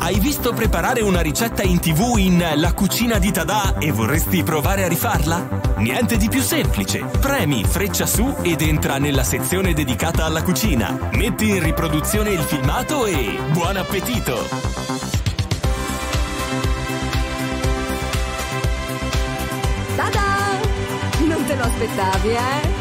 Hai visto preparare una ricetta in TV in La cucina di Tadà e vorresti provare a rifarla? Niente di più semplice. Premi freccia su ed entra nella sezione dedicata alla cucina. Metti in riproduzione il filmato e buon appetito! Tada! Non te lo aspettavi, eh?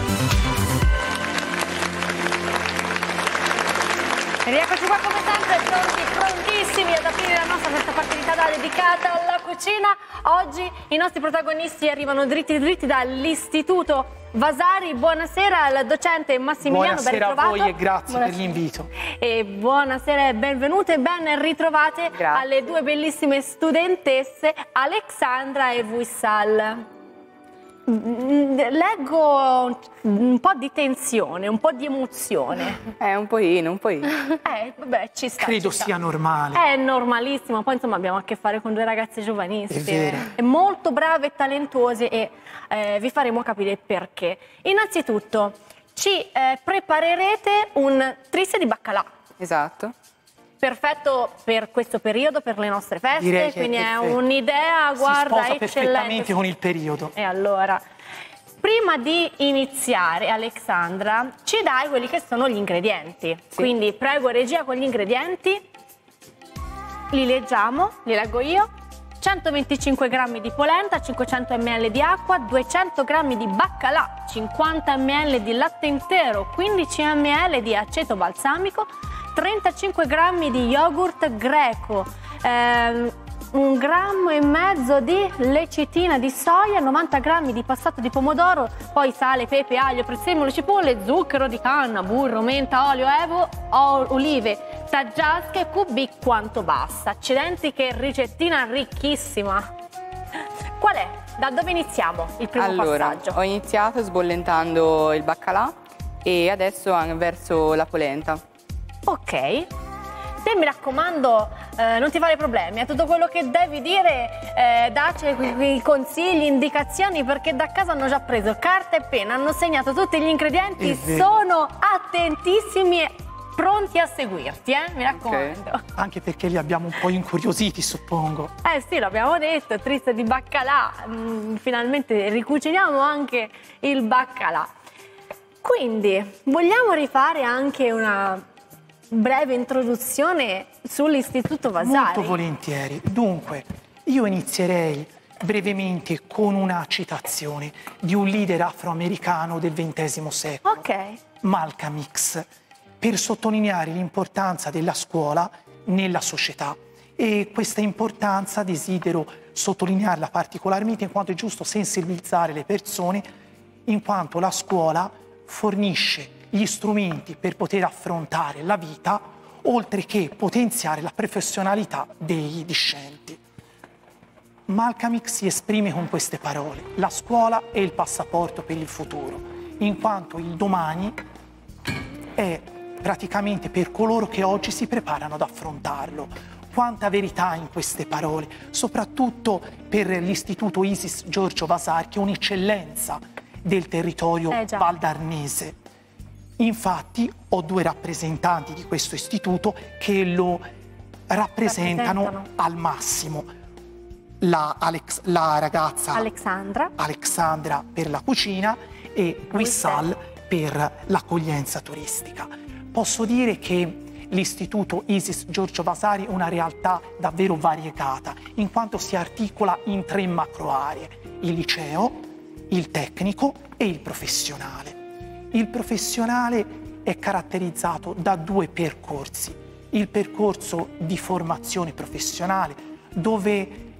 E rieccoci qua come sempre, prontissimi ad aprire la nostra sesta partita dedicata alla cucina. Oggi i nostri protagonisti arrivano dritti dall'Istituto Vasari. Buonasera al docente Massimiliano, ben ritrovato. Buonasera a voi e grazie per l'invito. E buonasera e benvenute, ben ritrovate alle due bellissime studentesse Alexandra e Vuissal. Leggo un po' di tensione, un po' di emozione. Un pochino. Vabbè, ci sta. Credo sia normale. È normalissimo, poi insomma abbiamo a che fare con due ragazze giovanissime. È vero. Molto brave e talentuose e vi faremo capire perché. Innanzitutto ci preparerete un trisse di baccalà. Esatto. Perfetto per questo periodo, per le nostre feste, Direi che quindi è perfetto. un'idea, guarda, si sposa perfettamente eccellente con il periodo. E allora, prima di iniziare, Alexandra, ci dai quelli che sono gli ingredienti. Sì. Quindi prego regia con gli ingredienti, li leggiamo, li leggo io. 125 g di polenta, 500 ml di acqua, 200 g di baccalà, 50 ml di latte intero, 15 ml di aceto balsamico, 35 g di yogurt greco, 1,5 grammi di lecitina di soia, 90 g di passato di pomodoro, poi sale, pepe, aglio, prezzemolo, cipolle, zucchero di canna, burro, menta, olio, evo, olive, taggiasche, cubi quanto basta. Accidenti, che ricettina ricchissima! Qual è? Da dove iniziamo il primo passaggio? Ho iniziato sbollentando il baccalà e adesso verso la polenta. Ok, te mi raccomando, non ti fare problemi, tutto quello che devi dire, dacci i consigli, indicazioni, perché da casa hanno già preso carta e penna, hanno segnato tutti gli ingredienti, sono attentissimi e pronti a seguirti, mi raccomando. Okay. Anche perché li abbiamo un po' incuriositi, suppongo. Sì, l'abbiamo detto, trisse di baccalà, finalmente ricuciniamo anche il baccalà. Quindi, vogliamo rifare anche una breve introduzione sull'Istituto Vasari? Molto volentieri. Dunque, io inizierei brevemente con una citazione di un leader afroamericano del XX secolo, Malcolm X, per sottolineare l'importanza della scuola nella società. E questa importanza desidero sottolinearla particolarmente in quanto è giusto sensibilizzare le persone, in quanto la scuola fornisce gli strumenti per poter affrontare la vita, oltre che potenziare la professionalità dei discenti. Malcolm X si esprime con queste parole: la scuola è il passaporto per il futuro, in quanto il domani è praticamente per coloro che oggi si preparano ad affrontarlo. Quanta verità in queste parole, soprattutto per l'Istituto Isis Giorgio Vasari, che è un'eccellenza del territorio valdarnese. Infatti ho due rappresentanti di questo istituto che lo rappresentano al massimo. La ragazza Alexandra per la cucina e Vuissal per l'accoglienza turistica. Posso dire che l'Istituto Isis Giorgio Vasari è una realtà davvero variegata, in quanto si articola in 3 macro aree: il liceo, il tecnico e il professionale. Il professionale è caratterizzato da 2 percorsi. Il percorso di formazione professionale, dove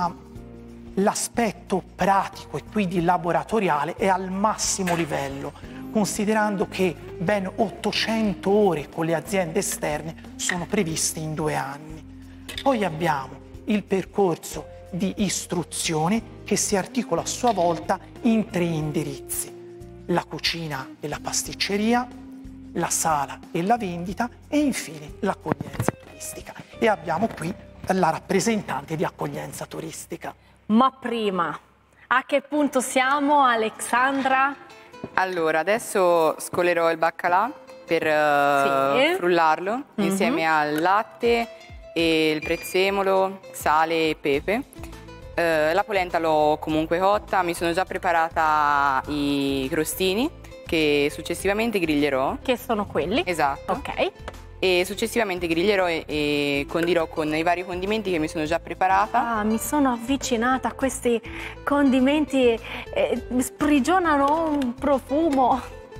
l'aspetto pratico e quindi laboratoriale è al massimo livello, considerando che ben 800 ore con le aziende esterne sono previste in 2 anni. Poi abbiamo il percorso di istruzione che si articola a sua volta in 3 indirizzi: la cucina e la pasticceria, la sala e la vendita e infine l'accoglienza turistica. E abbiamo qui la rappresentante di accoglienza turistica. Ma prima, a che punto siamo, Alexandra? Allora, adesso scolerò il baccalà per frullarlo insieme al latte, e il prezzemolo, sale e pepe. La polenta l'ho comunque cotta, mi sono già preparata i crostini che successivamente griglierò. Che sono quelli? Esatto. Ok. E successivamente griglierò e condirò con i vari condimenti che mi sono già preparata. Ah, mi sono avvicinata a questi condimenti, sprigionano un profumo.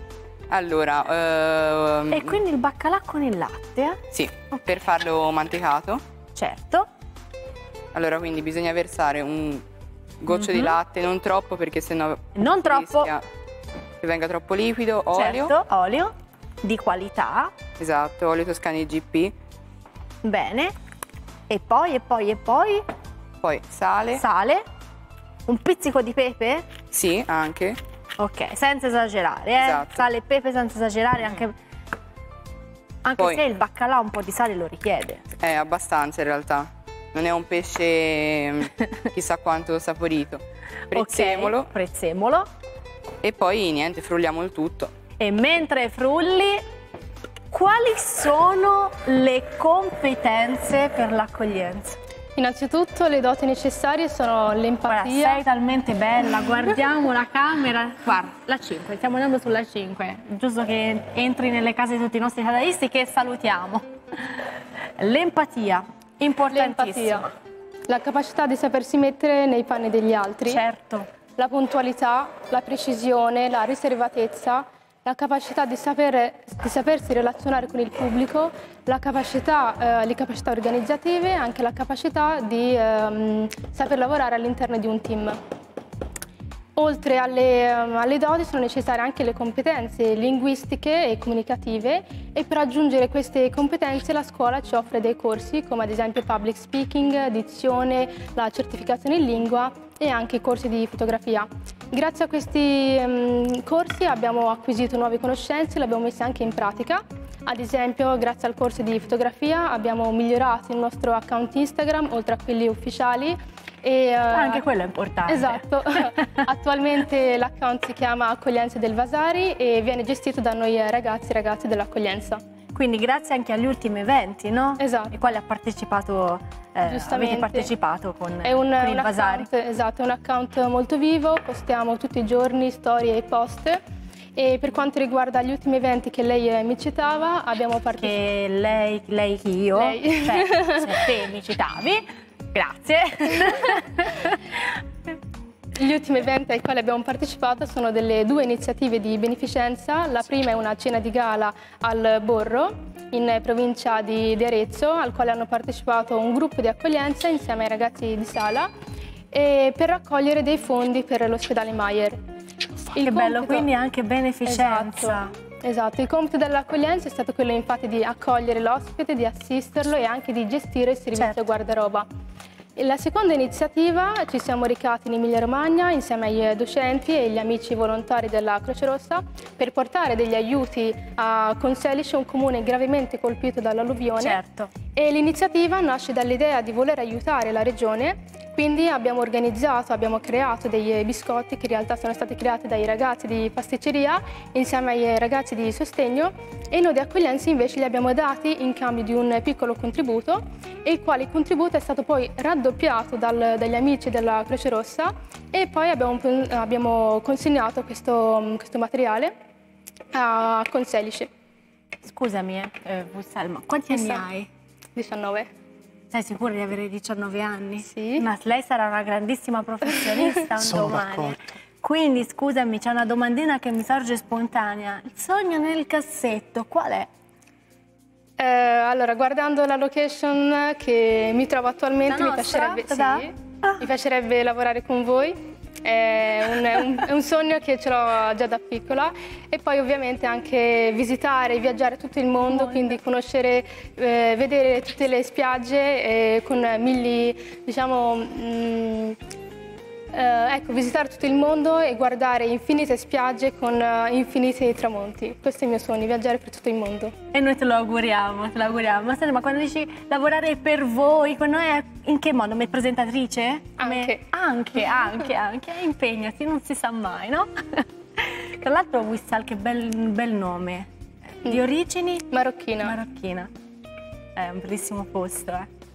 Allora... E quindi il baccalà con il latte? Sì, per farlo mantecato. Certo. Allora, quindi bisogna versare un goccio di latte, non troppo perché sennò non troppo che venga troppo liquido, olio. Certo, olio di qualità. Esatto, olio Toscani GP. Bene. E poi? Poi sale. Sale. Un pizzico di pepe? Sì, anche. Ok, senza esagerare, Esatto. Sale e pepe senza esagerare, anche Poi, se il baccalà un po' di sale lo richiede. Abbastanza in realtà. Non è un pesce chissà quanto saporito. Prezzemolo. Ok, prezzemolo. E poi niente, frulliamo il tutto. E mentre frulli, quali sono le competenze per l'accoglienza? Innanzitutto le doti necessarie sono Guarda, l'empatia. sei talmente bella, guardiamo la camera. Guarda, la 5, stiamo andando sulla 5. Giusto che entri nelle case di tutti i nostri cataristi che salutiamo. L'empatia, importantissima. La capacità di sapersi mettere nei panni degli altri. Certo. La puntualità, la precisione, la riservatezza, la capacità di sapersi relazionare con il pubblico, le capacità organizzative e anche la capacità di saper lavorare all'interno di un team. Oltre alle doti sono necessarie anche le competenze linguistiche e comunicative e per raggiungere queste competenze la scuola ci offre dei corsi come ad esempio public speaking, dizione, la certificazione in lingua e anche corsi di fotografia. Grazie a questi corsi abbiamo acquisito nuove conoscenze e le abbiamo messe anche in pratica. Ad esempio, grazie al corso di fotografia abbiamo migliorato il nostro account Instagram, oltre a quelli ufficiali. E, anche quello è importante. Esatto. Attualmente l'account si chiama Accoglienze del Vasari e viene gestito da noi ragazzi e ragazze dell'accoglienza. Quindi grazie anche agli ultimi eventi, no? Esatto. Ai quali ha partecipato, avete partecipato con il Vasari. Esatto, è un account molto vivo, postiamo tutti i giorni storie e post. E per quanto riguarda gli ultimi eventi che lei mi citava, abbiamo partecipato... Che lei chi io? Lei. Cioè, se te mi citavi, grazie. Gli ultimi eventi ai quali abbiamo partecipato sono delle due iniziative di beneficenza. La prima è una cena di gala al Borro, in provincia di Arezzo, al quale hanno partecipato un gruppo di accoglienza insieme ai ragazzi di Sala e per raccogliere dei fondi per l'ospedale Mayer. Che bello, quindi anche beneficenza. Esatto, il compito dell'accoglienza è stato quello infatti di accogliere l'ospite, di assisterlo e anche di gestire il servizio guardaroba. La seconda iniziativa ci siamo recati in Emilia-Romagna insieme ai docenti e agli amici volontari della Croce Rossa per portare degli aiuti a Conselice, un comune gravemente colpito dall'alluvione. Certo. E l'iniziativa nasce dall'idea di voler aiutare la regione, quindi abbiamo creato dei biscotti che in realtà sono stati creati dai ragazzi di pasticceria insieme ai ragazzi di sostegno e noi di accoglienza invece li abbiamo dati in cambio di un piccolo contributo e il quale contributo è stato poi raddoppiato dagli amici della Croce Rossa e poi abbiamo consegnato questo materiale a Conselice. Scusami, Selma, quanti anni hai? 19. Sei sicura di avere 19 anni? Sì. Ma lei sarà una grandissima professionista un domani. D'accordo. Quindi, scusami, c'è una domandina che mi sorge spontanea. Il sogno nel cassetto, qual è? Allora, guardando la location che mi trovo attualmente, mi piacerebbe lavorare con voi. È un sogno che ce l'ho già da piccola e poi ovviamente anche visitare, viaggiare tutto il mondo, quindi conoscere, vedere tutte le spiagge con visitare tutto il mondo e guardare infinite spiagge con infiniti tramonti. Questo è il mio sogno, viaggiare per tutto il mondo. E noi te lo auguriamo, te lo auguriamo. Ma senti, ma quando dici lavorare per voi, in che modo? Come presentatrice? Anche. Impegnati, non si sa mai, no? Tra l'altro Wissal, che bel nome. Di origini? Marocchina. Marocchina. È un bellissimo posto,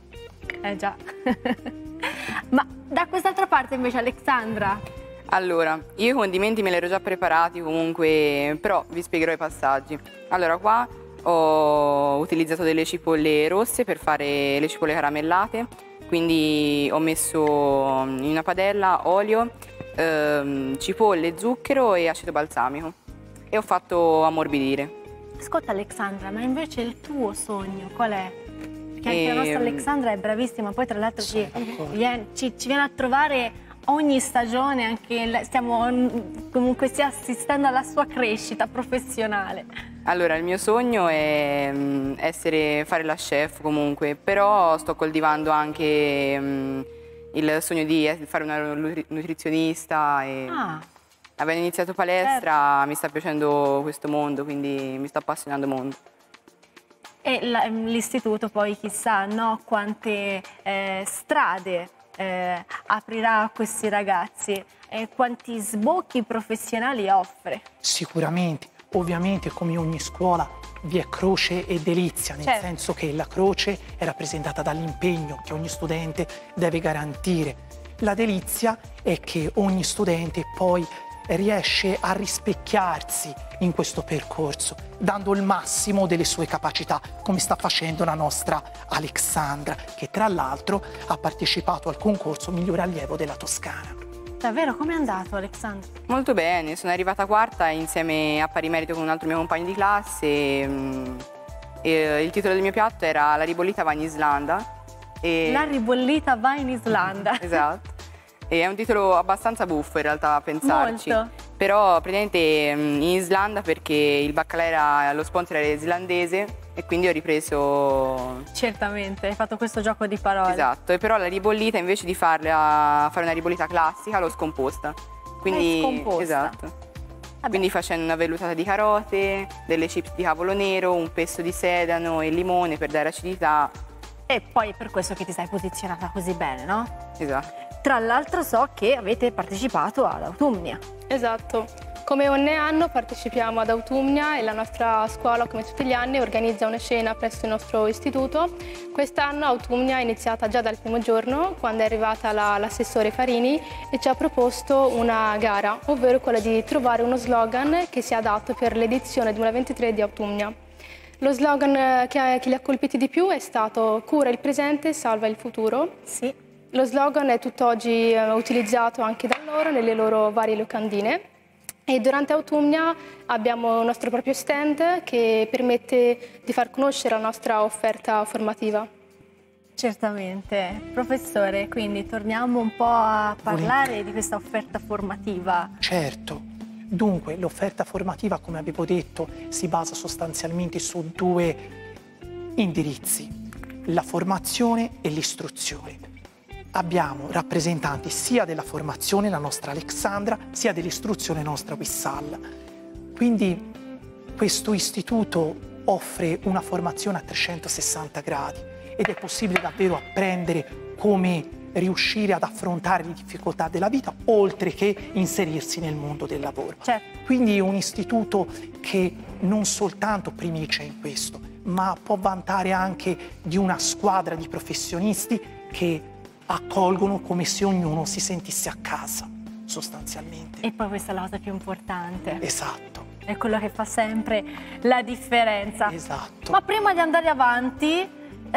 Già. Ma da quest'altra parte invece, Alexandra? Allora, io i condimenti me li ero già preparati comunque, però vi spiegherò i passaggi. Allora, qua ho utilizzato delle cipolle rosse per fare le cipolle caramellate, quindi ho messo in una padella olio, cipolle, zucchero e aceto balsamico e ho fatto ammorbidire. Ascolta Alexandra, ma invece il tuo sogno qual è? Perché anche la nostra Alexandra è bravissima, poi tra l'altro ci viene a trovare ogni stagione, anche stiamo comunque sia assistendo alla sua crescita professionale. Allora, il mio sogno è fare la chef comunque, però sto coltivando anche il sogno di fare una nutrizionista e avendo iniziato palestra mi sta piacendo questo mondo, quindi mi sto appassionando molto. E l'istituto poi chissà, no? Quante strade aprirà a questi ragazzi e quanti sbocchi professionali offre. Sicuramente, ovviamente come ogni scuola vi è croce e delizia, nel senso che la croce è rappresentata dall'impegno che ogni studente deve garantire. La delizia è che ogni studente poi riesce a rispecchiarsi in questo percorso, dando il massimo delle sue capacità, come sta facendo la nostra Alexandra, che tra l'altro ha partecipato al concorso Migliore Allievo della Toscana. Davvero, com'è andato Alexandra? Molto bene, sono arrivata quarta insieme a pari merito con un altro mio compagno di classe e il titolo del mio piatto era La ribollita va in Islanda. La ribollita va in Islanda. Esatto. E è un titolo abbastanza buffo in realtà a pensarci. Molto. Però praticamente in Islanda perché il baccalà lo sponsor era islandese e quindi ho ripreso... Certamente, hai fatto questo gioco di parole. Esatto, e però la ribollita invece di fare una ribollita classica l'ho scomposta. Quindi, scomposta. Esatto. Vabbè. Quindi facendo una vellutata di carote, delle chips di cavolo nero, un pesto di sedano e limone per dare acidità. E poi è per questo che ti sei posizionata così bene, no? Esatto. Tra l'altro so che avete partecipato ad Autumnia. Esatto. Come ogni anno partecipiamo ad Autumnia e la nostra scuola, come tutti gli anni, organizza una cena presso il nostro istituto. Quest'anno Autumnia è iniziata già dal primo giorno, quando è arrivata l'assessore Farini e ci ha proposto una gara, ovvero quella di trovare uno slogan che sia adatto per l'edizione 2023 di Autumnia. Lo slogan che li ha colpiti di più è stato "Cura il presente, salva il futuro". Sì. Lo slogan è tutt'oggi utilizzato anche da loro nelle loro varie locandine e durante Autumnia abbiamo il nostro proprio stand che permette di far conoscere la nostra offerta formativa. Certamente. Professore, quindi torniamo un po' a parlare di questa offerta formativa. Certo. Dunque, l'offerta formativa, come avevo detto, si basa sostanzialmente su due indirizzi, la formazione e l'istruzione. Abbiamo rappresentanti sia della formazione, la nostra Alexandra, sia dell'istruzione, la nostra Wissal. Quindi questo istituto offre una formazione a 360 gradi ed è possibile davvero apprendere come riuscire ad affrontare le difficoltà della vita, oltre che inserirsi nel mondo del lavoro. Certo. Quindi è un istituto che non soltanto primicia in questo, ma può vantare anche di una squadra di professionisti che accolgono come se ognuno si sentisse a casa, sostanzialmente. E poi questa è la cosa più importante. Esatto. È quello che fa sempre la differenza. Esatto. Ma prima di andare avanti,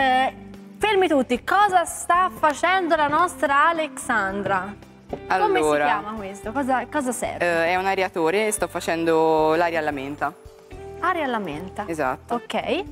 fermi tutti, cosa sta facendo la nostra Alexandra? Allora, come si chiama questo? Cosa serve? È un areatore e sto facendo l'aria alla menta. Aria alla menta. Esatto. Ok.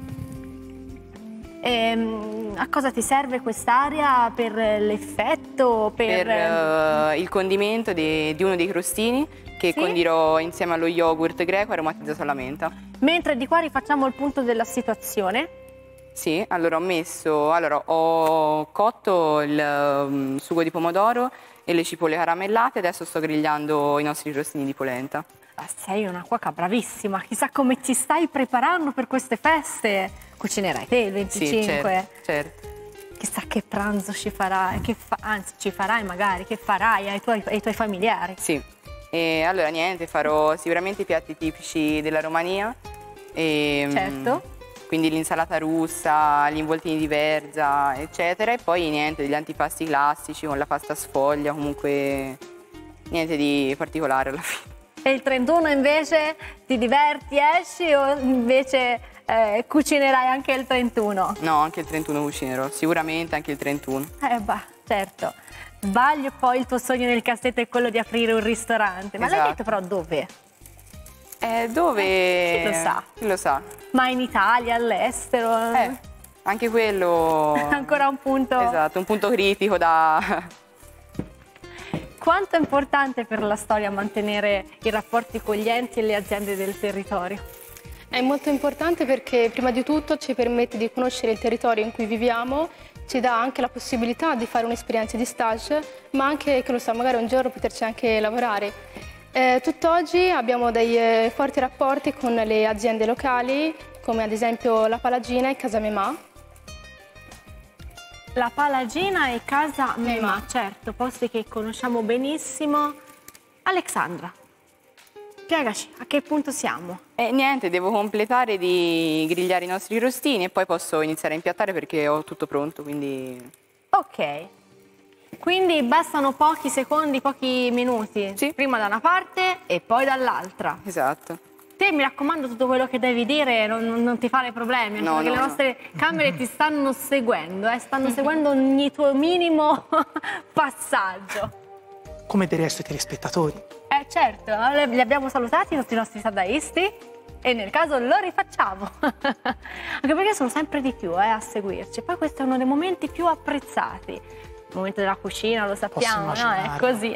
A cosa ti serve quest'aria? Per l'effetto? Per il condimento di uno dei crostini che condirò insieme allo yogurt greco aromatizzato alla menta. Mentre di qua rifacciamo il punto della situazione. Sì, allora ho cotto il sugo di pomodoro e le cipolle caramellate, adesso sto grigliando i nostri crostini di polenta. Sei una cuoca bravissima, chissà come ti stai preparando per queste feste. Cucinerai te il 25? Sì, certo. Chissà che pranzo ci farai, anzi ci farai magari, che farai ai tuoi familiari. Sì, e allora niente, farò sicuramente i piatti tipici della Romania. Certo. quindi l'insalata russa, gli involtini di verza, eccetera, e poi niente, degli antipasti classici con la pasta sfoglia, comunque niente di particolare alla fine. E il 31 invece ti diverti, esci o invece cucinerai anche il 31? No, anche il 31 cucinerò, sicuramente anche il 31. Certo. Sbaglio, poi il tuo sogno nel cassetto è quello di aprire un ristorante. Ma l'hai detto però dove? Dove? Chi lo sa? Chi lo sa? Ma in Italia, all'estero? Anche quello... Ancora un punto... Esatto, un punto critico da... Quanto è importante per la storia mantenere i rapporti con gli enti e le aziende del territorio? È molto importante perché prima di tutto ci permette di conoscere il territorio in cui viviamo, ci dà anche la possibilità di fare un'esperienza di stage, ma anche, che lo sa, magari un giorno poterci anche lavorare. Tutt'oggi abbiamo dei forti rapporti con le aziende locali, come ad esempio la Palagina e Casa Memà. La Palagina e Casa Memà, certo, posti che conosciamo benissimo. Alexandra, spiegaci a che punto siamo? Niente, devo completare di grigliare i nostri crostini e poi posso iniziare a impiattare perché ho tutto pronto, quindi... Ok, quindi bastano pochi secondi, pochi minuti, sì. Prima da una parte e poi dall'altra. Esatto. Te mi raccomando tutto quello che devi dire, non ti fare problemi, no, perché le nostre camere ti stanno seguendo, stanno seguendo ogni tuo minimo passaggio. Come del resto i telespettatori. Certo, li abbiamo salutati i nostri sadaisti e nel caso lo rifacciamo, anche perché sono sempre di più a seguirci. Poi questo è uno dei momenti più apprezzati, il momento della cucina, lo sappiamo, no? È così.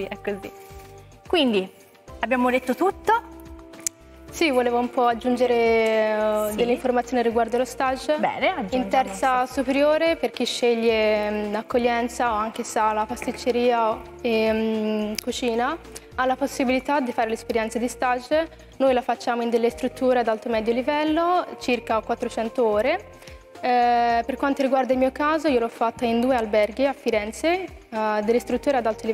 Quindi abbiamo detto tutto. Sì, volevo un po' aggiungere delle informazioni riguardo lo stage. Bene, in terza superiore, per chi sceglie accoglienza o anche sala, pasticceria e cucina, ha la possibilità di fare l'esperienza di stage. Noi la facciamo in delle strutture ad alto-medio livello, circa 400 ore. Per quanto riguarda il mio caso, io l'ho fatta in 2 alberghi a Firenze, delle strutture ad alto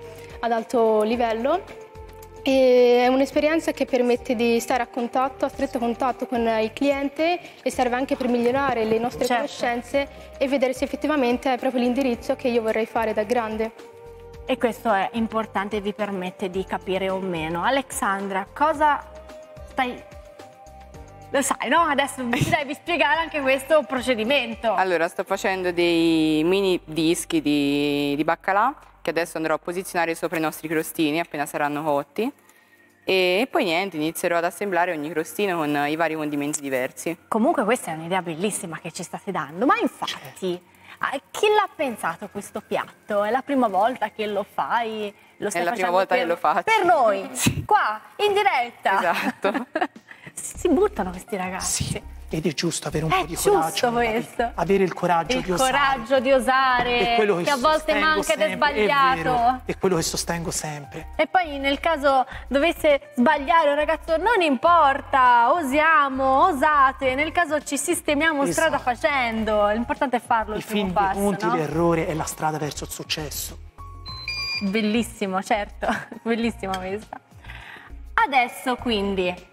livello. E è un'esperienza che permette di stare a stretto contatto con il cliente e serve anche per migliorare le nostre conoscenze e vedere se effettivamente è proprio l'indirizzo che io vorrei fare da grande. E questo è importante e vi permette di capire o meno. Alexandra, cosa stai... Lo sai, no? Adesso ci devi spiegare anche questo procedimento. Allora, sto facendo dei mini dischi di baccalà che adesso andrò a posizionare sopra i nostri crostini appena saranno cotti e poi niente, inizierò ad assemblare ogni crostino con i vari condimenti diversi. Comunque questa è un'idea bellissima che ci state dando, ma infatti chi l'ha pensato questo piatto? È la prima volta che lo fai? Lo stai è la prima volta che lo faccio. Per noi, sì. Qua, in diretta. Esatto. Si buttano questi ragazzi. Sì. Ed è giusto avere un po' di coraggio. Questo. Avere il coraggio di osare. Il coraggio di osare, che a volte manca ed è sbagliato. È quello che sostengo sempre. E poi nel caso dovesse sbagliare un ragazzo, non importa, osiamo, osate, nel caso ci sistemiamo strada facendo. L'importante è farlo il primo passo, i punti, no? l'errore è la strada verso il successo. Bellissimo, certo, bellissima questa. Adesso quindi...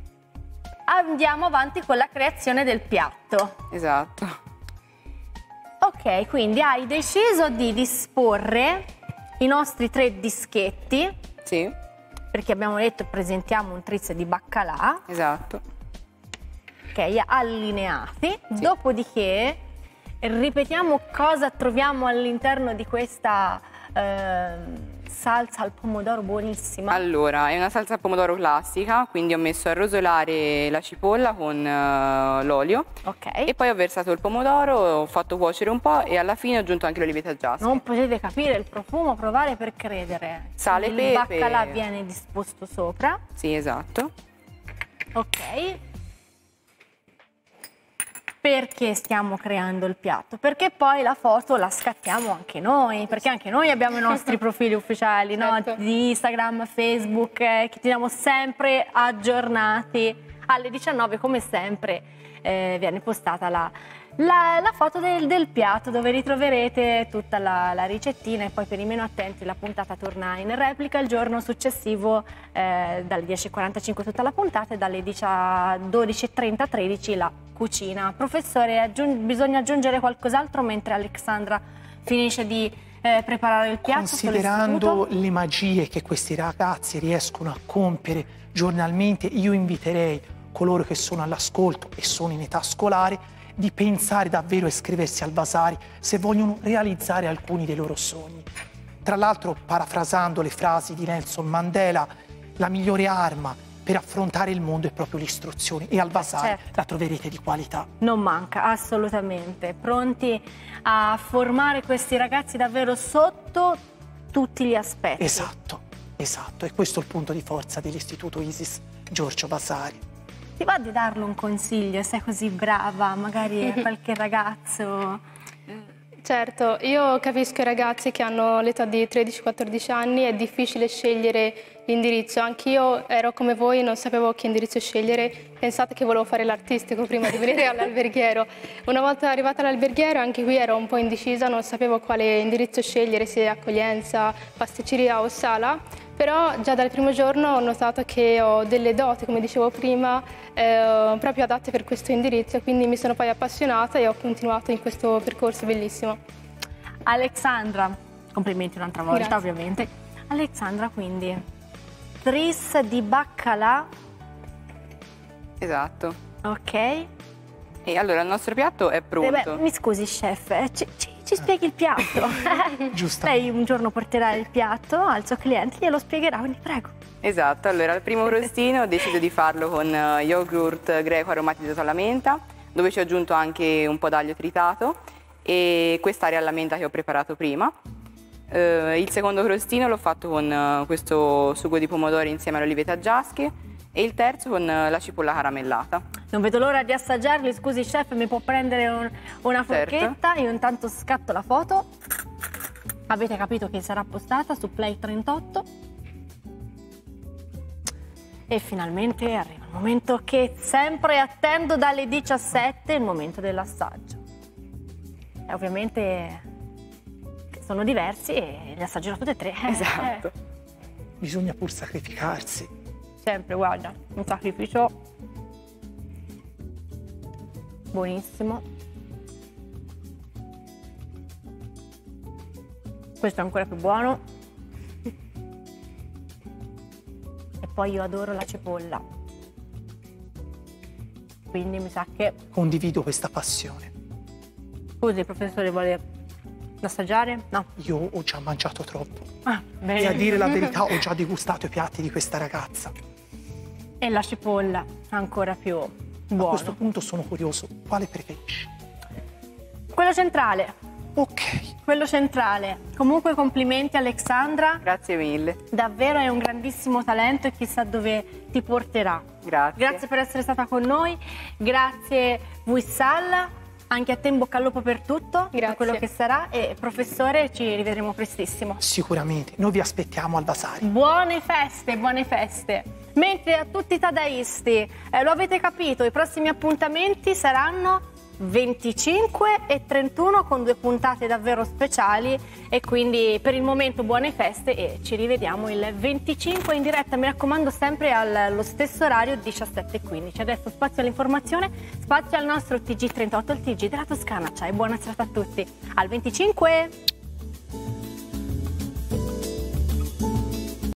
andiamo avanti con la creazione del piatto. Esatto. Ok, quindi hai deciso di disporre i nostri 3 dischetti. Sì. Perché abbiamo detto presentiamo un trizio di baccalà. Esatto. Ok, allineati. Sì. Dopodiché ripetiamo cosa troviamo all'interno di questa salsa al pomodoro buonissima. Allora, è una salsa al pomodoro classica, quindi ho messo a rosolare la cipolla con l'olio. Ok. E poi ho versato il pomodoro, ho fatto cuocere un po' e alla fine ho aggiunto anche l'olivetta giasca. Non potete capire il profumo, provare per credere. Sale, pepe. Il baccalà viene disposto sopra. Sì, esatto. Ok. Perché stiamo creando il piatto? Perché poi la foto la scattiamo anche noi, perché anche noi abbiamo i nostri profili ufficiali, no? Di Instagram, Facebook, che teniamo sempre aggiornati. Alle 19, come sempre, viene postata la foto del piatto dove ritroverete tutta la ricettina, e poi per i meno attenti la puntata torna in replica il giorno successivo dalle 10:45 tutta la puntata e dalle 12:30 13 la cucina. Professore, bisogna aggiungere qualcos'altro mentre Alexandra finisce di preparare il piatto? Considerando le magie che questi ragazzi riescono a compiere giornalmente, io inviterei coloro che sono all'ascolto e sono in età scolare di pensare davvero a iscriversi al Vasari se vogliono realizzare alcuni dei loro sogni. Tra l'altro, parafrasando le frasi di Nelson Mandela, la migliore arma per affrontare il mondo è proprio l'istruzione, e al Vasari la troverete di qualità. Non manca, assolutamente. Pronti a formare questi ragazzi davvero sotto tutti gli aspetti. Esatto, e questo è il punto di forza dell'Istituto Isis Giorgio Vasari. Ti va di darle un consiglio, sei così brava, magari a qualche ragazzo? Certo, io capisco i ragazzi che hanno l'età di 13-14 anni, è difficile scegliere l'indirizzo. Anch'io ero come voi, non sapevo che indirizzo scegliere. Pensate che volevo fare l'artistico prima di venire all'alberghiero. Una volta arrivata all'alberghiero, anche qui ero un po' indecisa, non sapevo quale indirizzo scegliere, se accoglienza, pasticceria o sala. Però già dal primo giorno ho notato che ho delle doti, come dicevo prima, proprio adatte per questo indirizzo, quindi mi sono poi appassionata e ho continuato in questo percorso bellissimo. Alexandra, complimenti un'altra volta. Grazie. Ovviamente. Alexandra, quindi, tris di baccalà. Esatto. Ok. E allora il nostro piatto è pronto. Mi scusi chef, ci spieghi il piatto? Giusto. Lei un giorno porterà il piatto al suo cliente, glielo spiegherà, quindi prego. Esatto, allora il primo crostino ho deciso di farlo con yogurt greco aromatizzato alla menta, dove ci ho aggiunto anche un po' d'aglio tritato e quest'aria alla menta che ho preparato prima. Il secondo crostino l'ho fatto con questo sugo di pomodori insieme all'olivetta a giasche e il terzo con la cipolla caramellata. Non vedo l'ora di assaggiarli. Scusi chef, mi può prendere una forchetta? Certo. Io intanto scatto la foto. Avete capito che sarà postata su Play 38. E finalmente arriva il momento che sempre attendo dalle 17, il momento dell'assaggio. E ovviamente sono diversi e li assaggerò tutti e tre. Esatto. Bisogna pur sacrificarsi. Sempre, guarda, un sacrificio buonissimo. Questo è ancora più buono. E poi io adoro la cipolla. Quindi mi sa che... Condivido questa passione. Scusi, professore, vuole assaggiare? No. Io ho già mangiato troppo. Bene. E a dire la verità ho già degustato i piatti di questa ragazza. E la cipolla ancora più buona. A questo punto sono curioso, quale preferisci? Quello centrale. Ok. Quello centrale. Comunque complimenti Alexandra. Grazie mille. Davvero è un grandissimo talento e chissà dove ti porterà. Grazie. Grazie per essere stata con noi. Grazie Wissal. Anche a te in bocca al lupo per tutto, per quello che sarà. E professore, ci rivedremo prestissimo. Sicuramente. Noi vi aspettiamo al Vasari. Buone feste, buone feste. Mentre a tutti i tadaisti, lo avete capito, i prossimi appuntamenti saranno 25 e 31 con 2 puntate davvero speciali e quindi per il momento buone feste e ci rivediamo il 25 in diretta, mi raccomando sempre allo stesso orario 17:15. Adesso spazio all'informazione, spazio al nostro TG38, il TG della Toscana. Ciao e buona serata a tutti. Al 25!